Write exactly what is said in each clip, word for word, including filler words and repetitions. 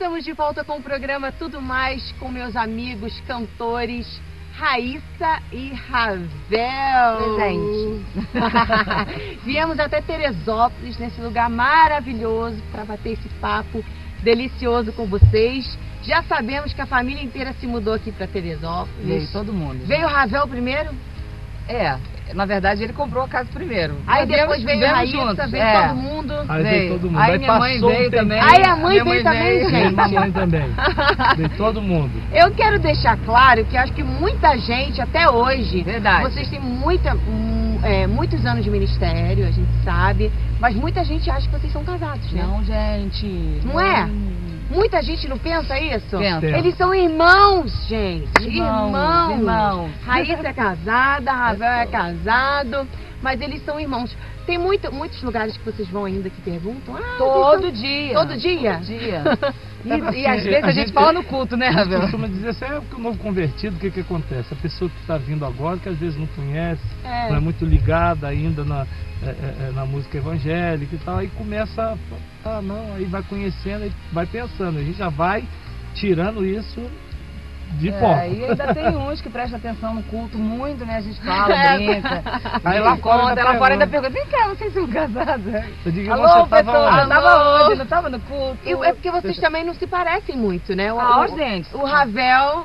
estamos de volta com o programa Tudo Mais, com meus amigos cantores Raíssa e Ravel. Presente. Viemos até Teresópolis, nesse lugar maravilhoso, para bater esse papo delicioso com vocês. Já sabemos que a família inteira se mudou aqui para Teresópolis. Veio todo mundo. Veio o Ravel primeiro? É, na verdade ele comprou a casa primeiro. Aí Nós depois viemos- veio a viemos Raíssa, juntos, veio é. todo mundo. Aí veio todo mundo. Aí Aí minha mãe passou um veio tempo. também. Aí a mãe Minha veio também, veio. gente. Mamãe também. Veio todo mundo. Eu quero deixar claro que acho que muita gente, até hoje, Verdade. vocês têm muita, hum, é, muitos anos de ministério, a gente sabe, mas muita gente acha que vocês são casados, né? Não, gente. Não é? Muita gente não pensa isso? Pensa. Eles são irmãos, gente. Irmãos, Irmãos. irmãos. Raíssa é casada, Ravel é casado, mas eles são irmãos. Tem muito, muitos lugares que vocês vão ainda que perguntam. Ah, Todo vocês são- dia. Todo dia? Todo dia. Então, E, assim, e às vezes a, a gente gente- fala no culto, né, A gente Ravel? costuma dizer assim, é porque o novo convertido, o que que acontece? A pessoa que está vindo agora, que às vezes não conhece, É. não é muito ligada ainda na, é, é, é, na música evangélica e tal, aí começa a, ah não, aí vai conhecendo, aí vai pensando, a gente já vai tirando isso de É, foco. e ainda tem uns que prestam atenção no culto muito, né? A gente fala, É. brinca. Aí lá fora conta, ainda lá fora ainda pergunta. pergunta, vem cá, vocês são casados? Eu digo, Alô, você tava pessoal, onde? eu tava Alô? onde? Não tava no culto? E é porque vocês também não se parecem muito, né? O, Ah, o- ó, gente. o Ravel...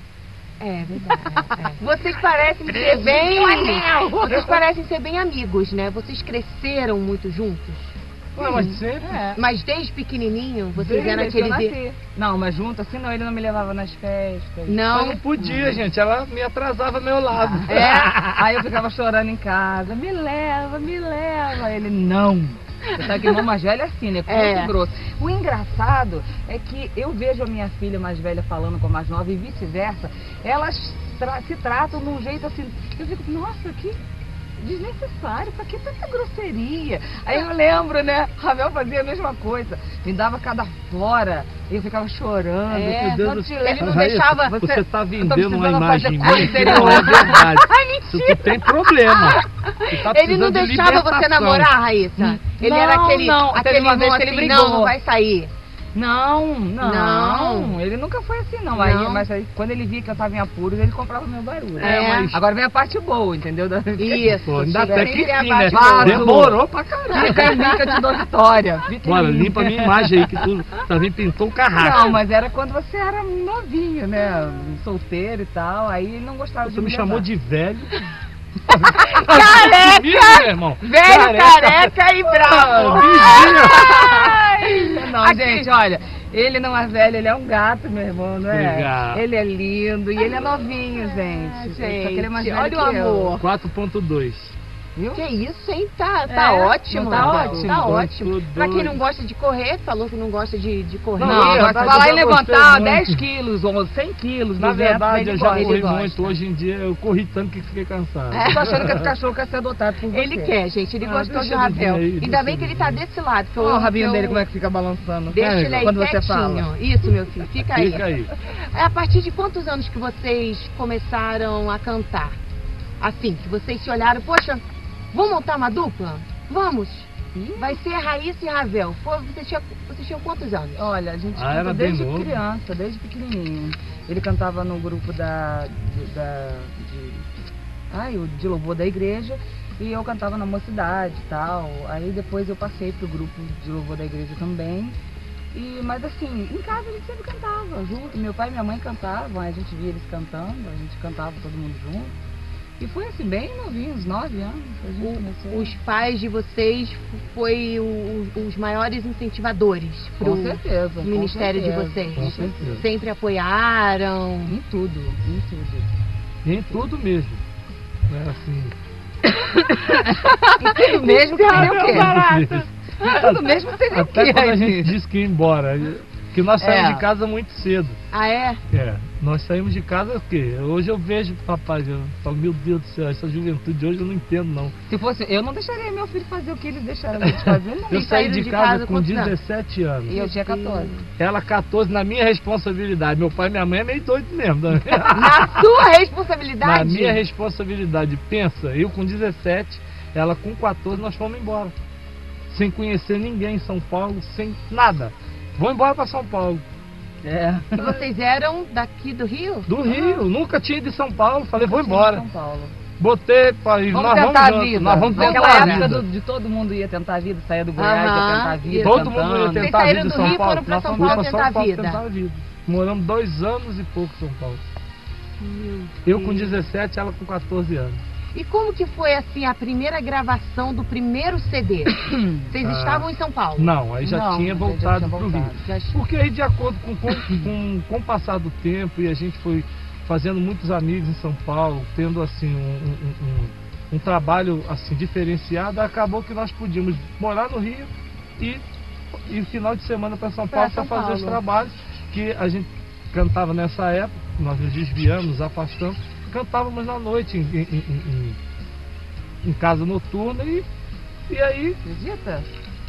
É verdade. é. Vocês parecem ser bem... Vocês parecem ser bem amigos, né? Vocês cresceram muito juntos. Ué, mas sempre. É. Mas desde pequenininho, vocês Desde eram que eu aqueles... nasci. Não, mas junto assim não, ele não me levava nas festas. Eu Não? não podia, gente, ela me atrasava ao meu lado. É, aí eu ficava chorando em casa, me leva, me leva. Ele, não. Você sabe que irmão mais velho é assim, né? Curto É. e grosso. O engraçado é que eu vejo a minha filha mais velha falando com a mais nova e vice-versa, elas tra- se tratam de um jeito assim, eu fico, nossa, que desnecessário, pra que tanta grosseria? Aí eu lembro, né? Ravel fazia a mesma coisa, me dava cada fora, e eu ficava chorando. É, meu Deus quando do te céu. lembra, não Raíssa, deixava- Você, Você- tá eu tô vendendo uma precisando imagem fazer minha que coisa não é verdade. Ai, Tu, mentira! tu tem problema. Tu tá Ele não precisando de deixava você libertação. namorar, Raíssa? Ele Não, era aquele, não. Teve aquele uma irmão vez que ele assim, brigou. não, não vai sair. Não, não, Não. ele nunca foi assim não. Não. Aí, mas aí, quando ele via que eu tava em apuros, ele comprava meu barulho. É, mas- Agora vem a parte boa, entendeu? Da- Isso. Pô, ainda chega até sempre que a enfim, parte né? boa. Demorou pra caralho. Fica em mim que eu te dou vitória. Fica em Bora, mim. limpa a minha imagem aí, que tu também pintou um carrasco. Não, mas era quando você era novinho, né? Solteiro e tal, aí não gostava de Você me levar. chamou de velho. Careca! Comigo, meu irmão. Velho, careca e bravo! Vigia. Não, Aqui. gente, olha, ele não é velho, ele é um gato, meu irmão, não é? Obrigado. Ele é lindo e ele é novinho, gente. gente, Só que ele é mais velho olha o que eu. amor. quatro ponto dois. Viu? Que isso, hein? Tá, tá É, ótimo. não tá Ravel. ótimo? Tá Muito ótimo. Pra quem não doido. gosta de correr, falou que não gosta de, de correr. Não, Não, agora na se verdade, falar eu em já gostei levantar muito. dez quilos ou cem quilos, Na duzentos, verdade, ele eu já gosta, corri ele gosta. muito. Hoje em dia eu corri tanto que fiquei cansado. É. Eu tô achando que esse cachorro quer ser adotado por você. Ele quer, gente. Ele Ah, gostou deixa do ele vir Ravel. aí, Ainda deixa bem que ele ele tá vir. desse lado. que eu- Olha o rabinho que eu- dele, como é que fica balançando. Deixa ele aí Quando você quietinho. fala. Isso, meu filho. Fica aí. Fica aí. É a partir de quantos anos que vocês começaram a cantar? Assim, que vocês se olharam, poxa, vamos montar uma dupla? Vamos. Vai ser Raíssa e Ravel. Pô, vocês tinham, vocês tinham quantos anos? Olha, a gente Ah, canta era bem desde novo. criança, desde pequenininho. Ele cantava no grupo da, de, da de, ai, o de louvor da igreja e eu cantava na mocidade e tal. Aí depois eu passei pro grupo de louvor da igreja também. E, mas assim, em casa a gente sempre cantava junto. Meu pai e minha mãe cantavam, a gente via eles cantando, a gente cantava todo mundo junto. E foi assim, bem novinho, uns nove anos. A gente começou. O- os pais de vocês foi o- os maiores incentivadores Com pro certeza, com ministério de certeza, vocês. com certeza. Sempre apoiaram. Em tudo, em tudo. Em tudo mesmo. É assim. Em tudo mesmo que seria o quê? barato. Tudo mesmo seria o Até quê? quando a gente disse que ia embora. Que nós saímos É. de casa muito cedo. Ah, é? É, nós saímos de casa o quê? Hoje eu vejo, papai, eu falo, meu Deus do céu, essa juventude de hoje eu não entendo não. Se fosse, eu não deixaria meu filho fazer o que eles deixaram ele fazer, não. Eu Vocês saí saíram de de casa, casa com quantos anos? dezessete anos. E eu tinha quatorze. Ela catorze na minha responsabilidade. Meu pai e minha mãe é meio doido mesmo. Né? Na sua responsabilidade? Na minha responsabilidade. Pensa, eu com dezessete, ela com quatorze, nós fomos embora. Sem conhecer ninguém em São Paulo, sem nada. Vou embora para São Paulo. É. E vocês eram daqui do Rio? Do Rio, nunca tinha ido de São Paulo. Falei, vou Tinha embora. São Paulo. Botei para ir, Vamos nós tentar vamos a junto, vida. nós vamos tentar Naquela a época vida. do- de todo mundo ia tentar a vida, saía do Goiás, ia Aham. tentar a vida, Todo cantando. mundo ia Vocês tentar a vida saíram em do São Rio e Paulo. foram pra Nós São fomos Paulo pra tentar a Paulo vida. tentar a vida. Moramos dois anos e pouco em São Paulo. Meu Eu com Deus. dezessete, ela com quatorze anos. E como que foi assim a primeira gravação do primeiro C D? Vocês Ah. estavam em São Paulo? Não, aí já Não, tinha já voltado tinha para o Rio. voltado. Já- Porque aí, de acordo com, com, com, com o passar do tempo, e a gente foi fazendo muitos amigos em São Paulo, tendo assim um, um, um, um trabalho assim diferenciado, acabou que nós podíamos morar no Rio e ir final de semana para São Paulo Pra para São fazer os Paulo. trabalhos que a gente cantava nessa época, nós nos desviamos, nos afastamos, cantávamos na noite em, em, em, em, em casa noturna e, e aí Acredita?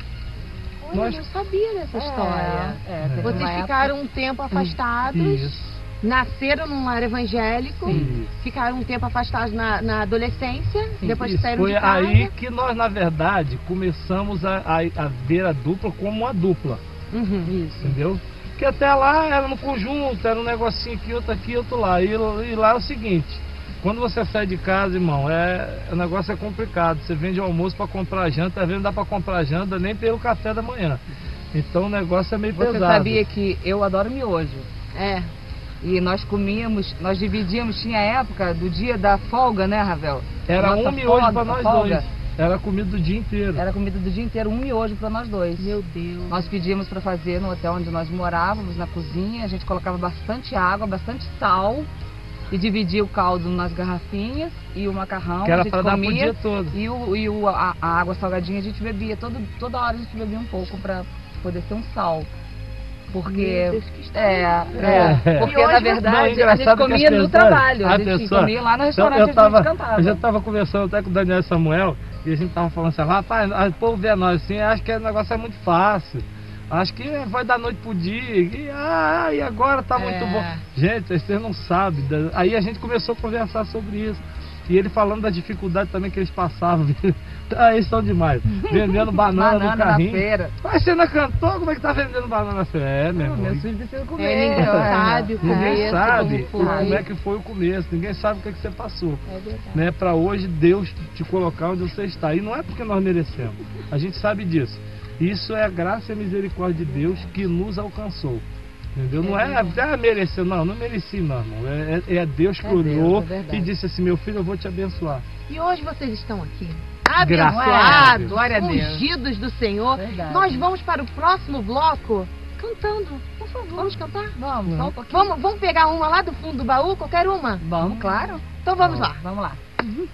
Olha, Nós- eu não sabia dessa história. É, é, teve Vocês uma época- ficaram um tempo afastados, isso, nasceram num lar evangélico, isso. ficaram um tempo afastados na, na adolescência, depois que Isso, saíram foi de casa. aí que nós, na verdade, começamos a, a, a ver a dupla como uma dupla, Uhum. Isso. entendeu? Porque até lá era no conjunto, era um negocinho aqui, outro aqui, outro lá. E, e lá é o seguinte, quando você sai de casa, irmão, é, o negócio é complicado. Você vende almoço para comprar janta, às vezes não dá para comprar janta nem pelo café da manhã. Então o negócio é meio Você pesado. sabia que eu adoro miojo. É. E nós comíamos, nós dividíamos, tinha época do dia da folga, né, Ravel? Era Nossa um miojo folga- para nós folga, dois. Era comida do dia inteiro. Era comida do dia inteiro, um miojo para nós dois. Meu Deus. Nós pedíamos para fazer no hotel onde nós morávamos, na cozinha. A gente colocava bastante água, bastante sal e dividia o caldo nas garrafinhas e o macarrão. Que era a gente para dar pro comia dia todo. e, o, e o, a, a água salgadinha a gente bebia. Todo, toda hora a gente bebia um pouco para poder ter um sal. Porque. Meu Deus, que história. É, É. é, porque E hoje na você- verdade Não, é a gente engraçado que as comia no pessoas- trabalho. A a gente pessoa- comia lá no Então, restaurante eu, onde tava, a gente cantava. eu já estava conversando até com o Daniel e Samuel e a gente tava falando assim, rapaz, o povo vê nós assim, acho que o negócio é muito fácil. Acho que vai da noite pro dia. E, ah, e agora tá muito É. bom. Gente, vocês não sabem. da- Aí a gente começou a conversar sobre isso. E ele falando da dificuldade também que eles passavam. Ah, eles são demais. Vendendo banana, Banana no na carrinho. feira. Mas você não é cantor? Como é que tá vendendo banana na feira? É, meu Não, irmão. meus filhos precisam comer. É, ninguém ué. sabe o Ninguém começo, sabe como foi. como é que foi o começo, ninguém sabe o que, é que você passou, É verdade. né? Para hoje Deus te colocar onde você está. E não é porque nós merecemos, a gente sabe disso. Isso é a graça e a misericórdia de Deus que nos alcançou. Entendeu? Não é, ah, mereceu, não, não mereci não, irmão. É, é- é Deus que É Deus, olhou é verdade. e disse assim, meu filho, eu vou te abençoar. E hoje vocês estão aqui, Graças a abençoados, Deus. Glória a Deus. ungidos do Senhor. Verdade. Nós vamos para o próximo bloco cantando. Por favor, vamos cantar? Vamos, só um pouquinho. Vamos, vamos pegar uma lá do fundo do baú, qualquer uma? Vamos, claro. Então vamos lá. Vamos lá.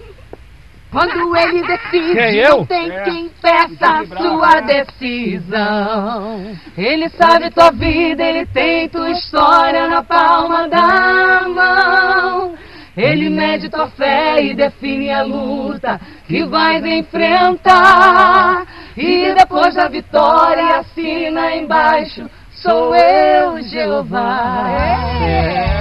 Quando ele decide, Quem, eu? não tem É. quem peça a sua decisão. Ele sabe tua vida, ele tem tua história na palma da mão. Ele mede tua fé e define a luta que vais enfrentar. E depois da vitória assina embaixo, sou eu, Jeová. É.